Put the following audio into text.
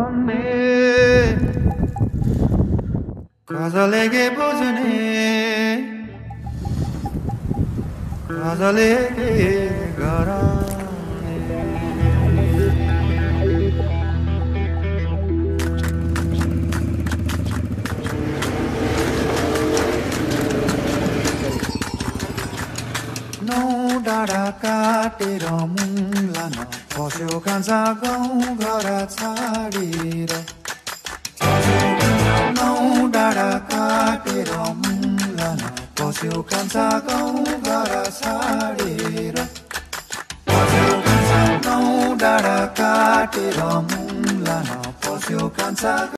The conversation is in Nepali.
भन्ने कसले के बुझ्ने कसले के गराउने नौ डाँडा काटेर मुङ्लान बस्यो कान्छा गाउँ घर छाडेर नौ डाँडा काटेर मुङ्लान बस्यो कान्छा गाउँ घर छाडेर नौ डाँडा काटेर मुङ्लान बस्यो कान्छा